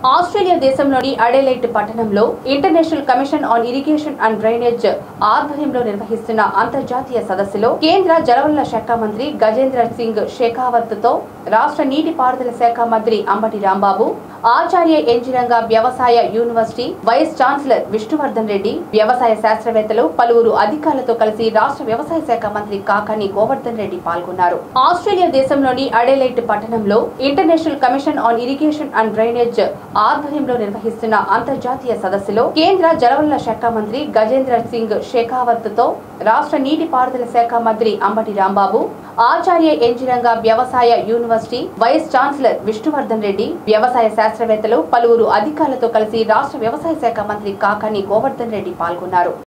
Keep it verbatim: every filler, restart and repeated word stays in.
Australia దేశంలోని Adelaide పట్టణంలో international commission on irrigation and drainage ఆధ్వర్యంలో నిర్వహిస్తున్న అంతర్జాతీయ సదస్సులో కేంద్ర జలవనరుల శాఖ మంత్రి గజేంద్ర సింగ్ షెకావత్ తో రాష్ట్ర నీటిపారుదల శాఖ మంత్రి అంబటి రాంబాబు, ఆచార్య ఎన్జీ రంగా వ్యవసాయ university vice chancellor Vishnuvardhan Reddy, వ్యవసాయ శాస్త్రవేత్తలు, పలువురు అధికారులతో కలిసి రాష్ట్ర వ్యవసాయ శాఖ మంత్రి కాకాని గోవర్ధన్ రెడ్డి పాల్గొన్నారు. ఆస్ట్రేలియా దేశంలోని అడెలైడ్ పట్టణంలో international commission on irrigation and drainage ఆధ్వర్యంలో నిర్వహిస్తున్న అంతర్జాతీయ సదస్సులో కేంద్ర జలవనరుల శాఖ మంత్రి గజేంద్ర సింగ్ షెకావత్ తో రాష్ట్ర నీటిపారుదల శాఖ మంత్రి అంబటి రాంబాబు, ఆచార్య ఎన్జీ రంగా వ్యవసాయ university vice chancellor Vishnuvardhan Reddy, వ్యవసాయ శాస్త్రవేత్తలు, పలువురు అధికారులతో కలిసి రాష్ట్ర వ్యవసాయ శాఖ మంత్రి కాకాని గోవర్ధన్ రెడ్డి పాల్గొన్నారు.